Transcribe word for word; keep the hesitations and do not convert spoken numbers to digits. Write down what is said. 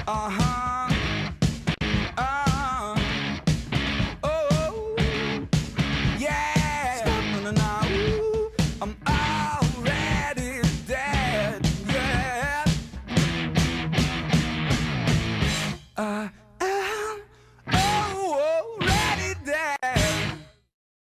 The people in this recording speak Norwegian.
Uh-huh. Uh, oh, yeah. Stop, no, no, no. Ooh, I'm already dead, yeah. Uh,